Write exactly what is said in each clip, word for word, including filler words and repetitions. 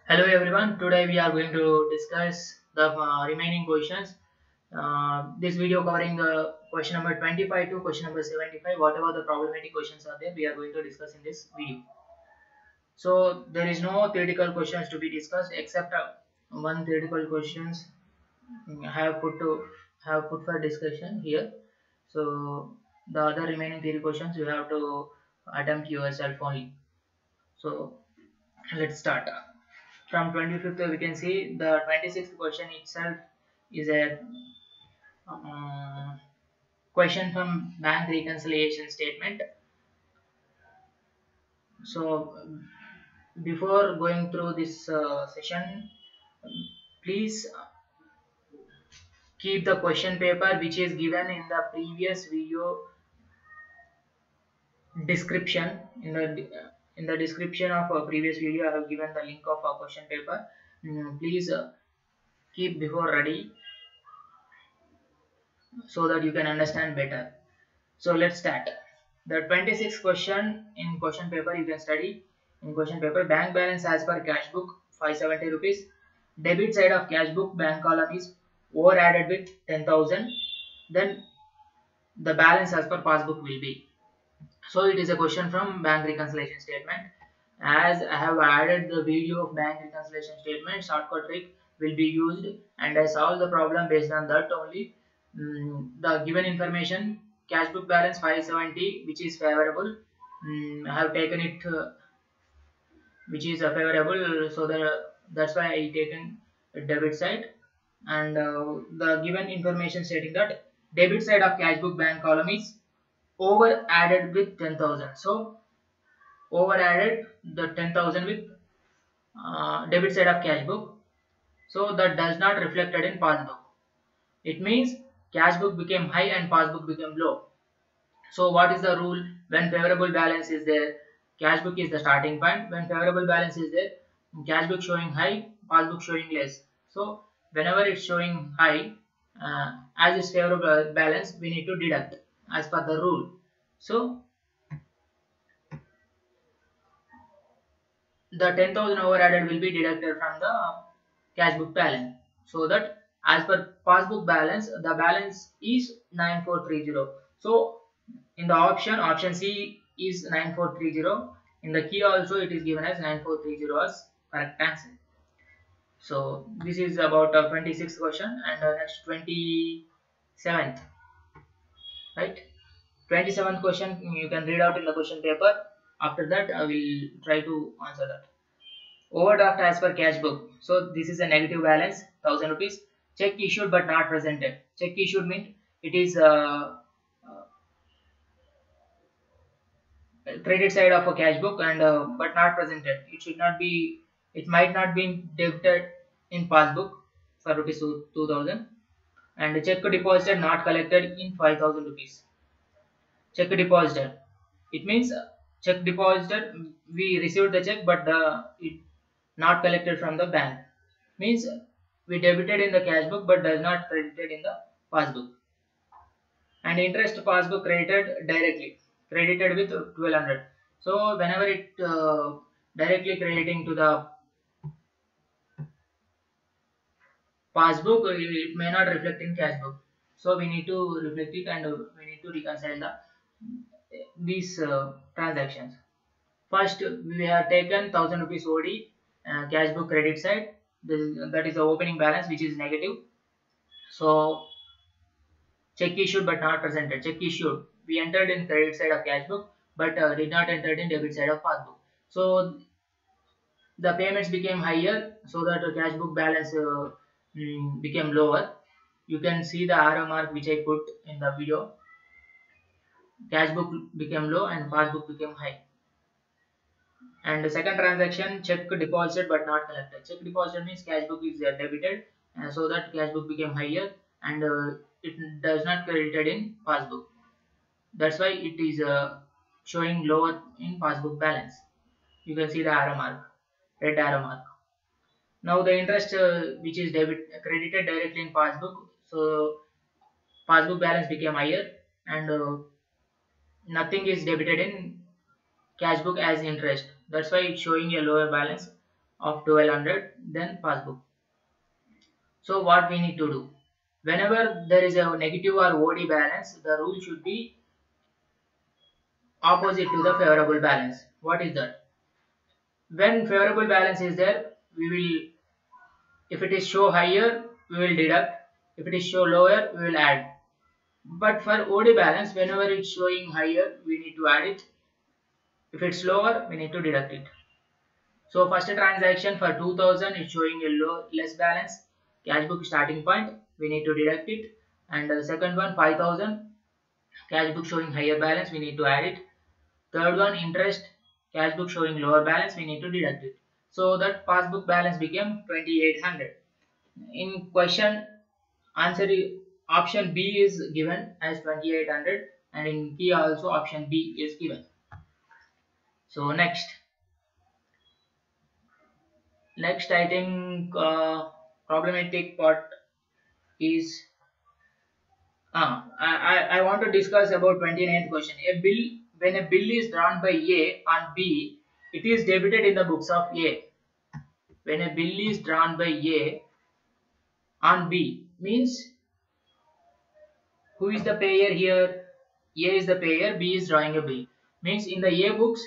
Hello everyone, today we are going to discuss the uh, remaining questions. Uh, this video covering the question number twenty-five to question number seventy-five, whatever the problematic questions are there, we are going to discuss in this video. So there is no theoretical questions to be discussed except uh, one theoretical questions have put to have put for discussion here. So the other remaining theory questions you have to attempt yourself only. So let's start. From twenty-fifth we can see the twenty-sixth question itself is a um, question from bank reconciliation statement. So before going through this uh, session, please keep the question paper which is given in the previous video description. In the in the description of a previous video I have given the link of a question paper. Mm, please uh, keep before ready so that you can understand better. So let's start. The twenty-sixth question in question paper you can study. In question paper, bank balance as per cash book five hundred seventy rupees. Debit side of cash book bank column is over added with ten thousand. Then the balance as per passbook will be. So it is a question from bank reconciliation statement. As I have added the video of bank reconciliation statement, shortcut trick will be used and I solve the problem based on that only. Mm, the given information, cash book balance five seventy, which is favorable. Mm, I have taken it uh, which is uh, favorable, so the, that's why I taken a debit side. And uh, the given information stating that debit side of cash book bank column is over added with ten thousand. So over added the ten thousand with uh, debit side of cash book, so that does not reflected in passbook. It means cash book became high and passbook became low. So what is the rule? When favorable balance is there, cash book is the starting point. When favorable balance is there, cash book showing high, passbook showing less. So whenever it's showing high, uh, as is favorable balance, we need to deduct as per the rule. So the ten thousand overadded will be deducted from the cash book balance, so that as per passbook balance the balance is nine four three zero. So in the option option C is nine four three zero. In the key also it is given as nine four three zero as correct answer. So this is about a twenty-sixth question. And uh, next twenty-seventh, right? twenty-seventh question you can read out in the question paper. After that I will try to answer that. Overdraft as per cash book. So this is a negative balance, one thousand rupees. Check issued but not presented. Check issued means it is uh, uh, credit side of a cash book and uh, but not presented. It should not be. It might not be debited in passbook for rupees two thousand. And check deposited not collected in five thousand rupees. Check deposited. It means uh, check deposited. We received the check but the it not collected from the bank, means we debited in the cash book but does not credited in the passbook. And interest passbook credited directly, credited with twelve hundred. So whenever it uh, directly crediting to the passbook, it may not reflect in cash book. So we need to reflect it and we need to reconcile the these uh, transactions. First we have taken one thousand rupees O D uh, cash book credit side. This is, that is the opening balance which is negative. So check issued but not presented. Check issued, we entered in credit side of cash book but uh, did not enter in debit side of passbook. So the payments became higher, so that the cash book balance uh, mm, became lower. You can see the arrow mark which I put in the video. Cash book became low and passbook became high. And the second transaction, check deposited but not collected. Check deposited means cash book is uh, debited, and so that cash book became higher and uh, it does not credited in passbook. That's why it is uh, showing lower in passbook balance. You can see the arrow mark, red arrow mark. Now the interest uh, which is debit credited directly in passbook, so passbook balance became higher and uh, nothing is debited in cash book as interest. That's why it's showing a lower balance. of twelve hundred, then passbook. So what we need to do? Whenever there is a negative or O D balance, the rule should be opposite to the favorable balance. What is that? When favorable balance is there, we will, if it is show higher, we will deduct. If it is show lower, we will add. But for O D balance, whenever it's showing higher, we need to add it. If it's lower, we need to deduct it. So first transaction for two thousand is showing a low, less balance. Cash book starting point, we need to deduct it. And the second one, five thousand, cash book showing higher balance, we need to add it. Third one, interest, cash book showing lower balance, we need to deduct it. So that passbook balance became twenty-eight hundred. In question, answer option B is given as twenty-eight hundred, and in key also option B is given. So next, next I think uh, problematic part is uh, I, I, I want to discuss about twenty-ninth question. A bill, when a bill is drawn by A on B, it is debited in the books of A. When a bill is drawn by A on B, means who is the payer here? A is the payer, B is drawing a bill. Means in the A books,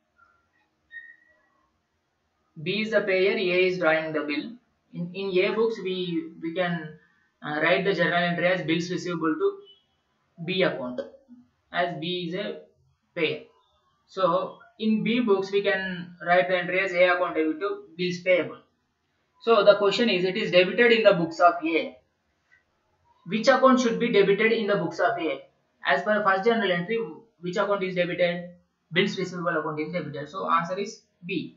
B is the payer, A is drawing the bill. In, in A books, we, we can uh, write the journal entry as bills receivable to B account, as B is a payer. So in B books, we can write the entry as A account debit to bills payable. So the question is, it is debited in the books of A. Which account should be debited in the books of A? As per first journal entry, which account is debited? Bills receivable account is debited. So answer is B.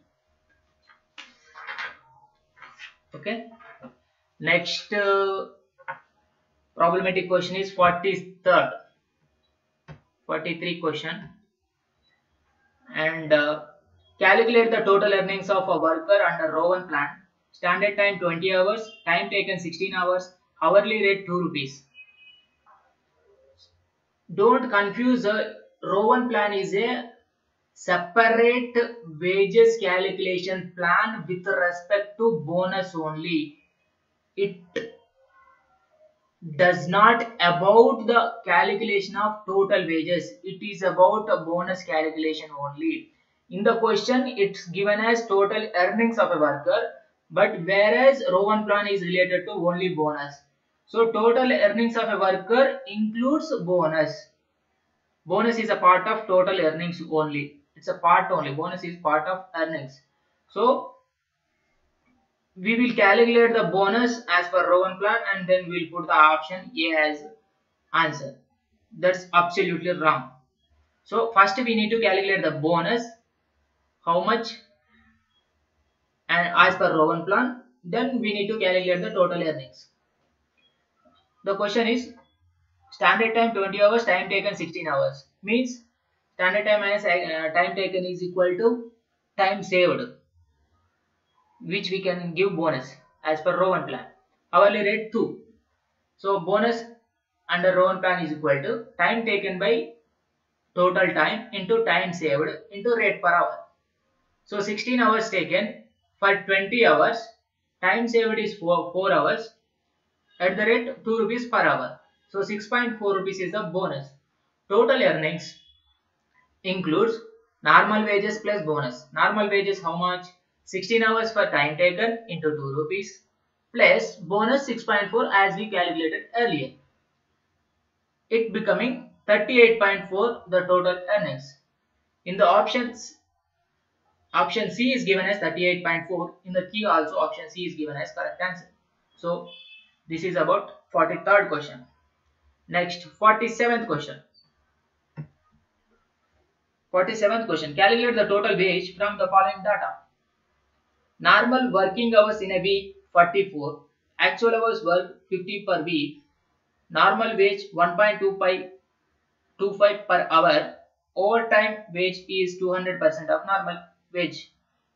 Okay. Next uh, problematic question is forty-third. forty-three question. And uh, calculate the total earnings of a worker under row one plan. Standard time twenty hours, time taken sixteen hours, hourly rate two rupees. Don't confuse, the row one plan is a separate wages calculation plan with respect to bonus only. It does not about the calculation of total wages. It is about a bonus calculation only. In the question, it's given as total earnings of a worker, but whereas row one plan is related to only bonus. So total earnings of a worker includes bonus. Bonus is a part of total earnings only. It's a part only. Bonus is part of earnings. So we will calculate the bonus as per row one plan, and then we'll put the option A as answer. That's absolutely wrong. So first we need to calculate the bonus, how much, and as per row one plan, then we need to calculate the total earnings. The question is standard time twenty hours, time taken sixteen hours. Means standard time minus uh, time taken is equal to time saved, which we can give bonus as per row one plan. Hourly rate two. So bonus under row one plan is equal to time taken by total time into time saved into rate per hour. So sixteen hours taken for twenty hours, time saved is four, four hours at the rate two rupees per hour. So six point four rupees is the bonus. Total earnings includes normal wages plus bonus. Normal wages how much? sixteen hours for time taken into two rupees plus bonus six point four as we calculated earlier. It becoming thirty-eight point four the total earnings. In the options, option C is given as thirty-eight point four. In the key also option C is given as correct answer. So this is about forty-third question. Next, forty-seventh question. forty-seventh question. Calculate the total wage from the following data. Normal working hours in a week forty-four. Actual hours worked fifty per week. Normal wage one point two five per hour. Overtime wage is two hundred percent of normal wage.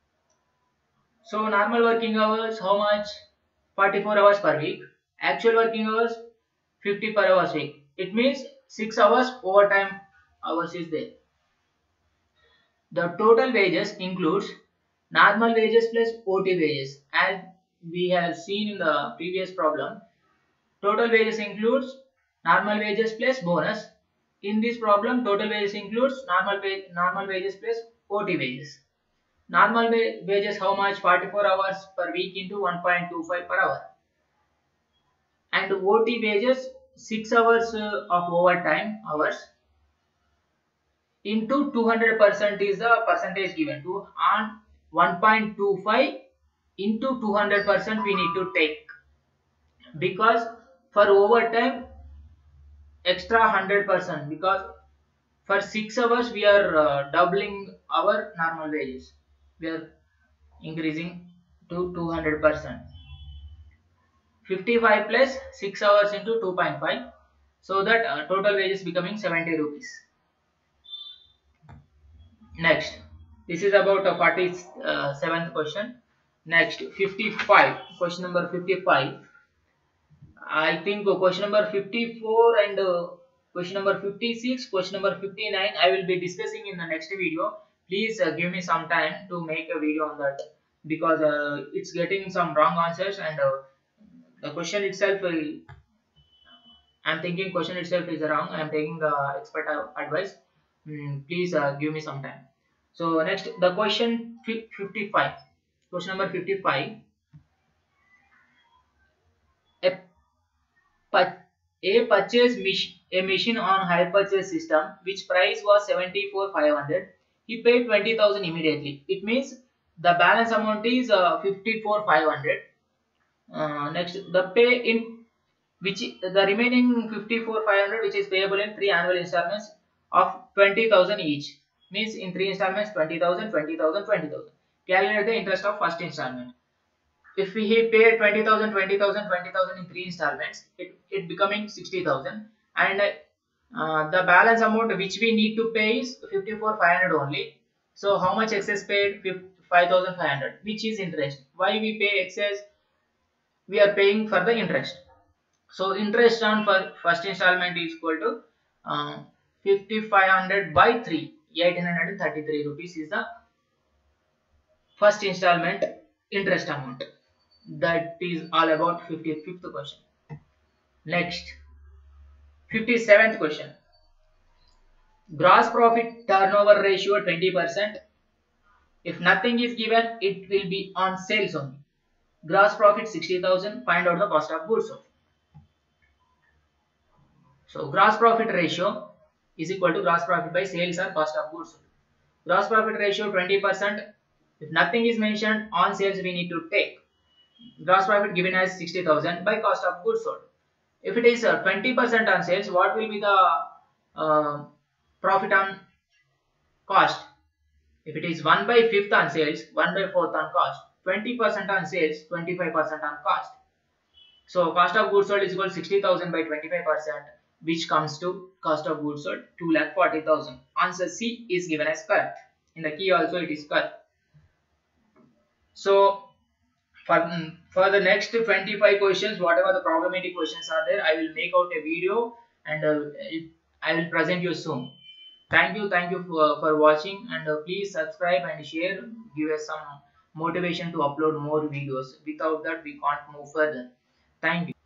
So normal working hours how much? forty-four hours per week. Actual working hours fifty per hours week. It means six hours overtime hours is there. The total wages includes Normal wages plus O T wages. As we have seen in the previous problem, total wages includes normal wages plus bonus. In this problem, total wages includes normal pay, normal wages plus O T wages. Normal wa wages how much? forty-four hours per week into one point two five per hour. And O T wages six hours uh, of overtime hours into two hundred percent is the percentage given to on one point two five into two hundred percent we need to take, because for overtime extra one hundred percent, because for six hours we are uh, doubling our normal wages, we are increasing to two hundred percent. fifty-five plus six hours into two point five, so that uh, total wages becoming seventy rupees. Next, this is about a forty-seventh question. Next, fifty-five, question number fifty-five. I think question number fifty-four and uh, question number fifty-six, question number fifty-nine I will be discussing in the next video. Please uh, give me some time to make a video on that, because uh, it's getting some wrong answers, and uh, the question itself will, I'm thinking question itself is wrong. I'm taking the expert advice. Mm, please uh, give me some time. So next, the question fifty-five, question number fifty-five. A, a purchase a machine on hire purchase system which price was seventy-four thousand five hundred. He paid twenty thousand immediately. It means the balance amount is uh, fifty-four thousand five hundred. Uh, next, the pay in which the remaining fifty-four thousand five hundred, which is payable in three annual installments of twenty thousand each, means in three installments twenty thousand, twenty thousand, twenty thousand. Calculate the interest of first installment. If we he paid twenty thousand, twenty thousand, twenty thousand in three installments, it, it becoming sixty thousand, and uh, the balance amount which we need to pay is fifty-four thousand five hundred only. So how much excess paid? five thousand five hundred, which is interest. Why we pay excess? We are paying for the interest. So interest on for first installment is equal to uh, fifty-five hundred by three, eight hundred thirty-three rupees is the first installment interest amount. That is all about fifty-fifth question. Next, fifty-seventh question. Gross profit turnover ratio twenty percent. If nothing is given, it will be on sales only. Gross profit sixty thousand. Find out the cost of goods sold. So gross profit ratio is equal to gross profit by sales or cost of goods sold. Gross profit ratio twenty percent. If nothing is mentioned, on sales we need to take. Gross profit given as sixty thousand by cost of goods sold. If it is uh, twenty percent on sales, what will be the uh, profit on cost? If it is one by fifth on sales, one by fourth on cost, twenty percent on sales, twenty-five percent on cost. So cost of goods sold is equal to sixty thousand by twenty-five percent, which comes to cost of goods sold two lakh forty thousand. Answer C is given as correct. In the key also it is correct. So for, for the next twenty-five questions, whatever the problematic questions are there, I will make out a video and uh, I will present you soon. Thank you, thank you for, for watching, and uh, please subscribe and share. Give us some motivation to upload more videos. Without that, we can't move further. Thank you.